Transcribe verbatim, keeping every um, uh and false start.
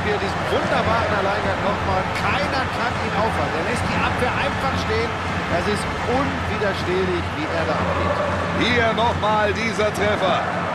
spielt diesen wunderbaren Alleingang nochmal. Keiner kann ihn aufhalten. Er lässt die Abwehr einfach stehen. Das ist unwiderstehlich, wie er da abgeht. Hier nochmal dieser Treffer.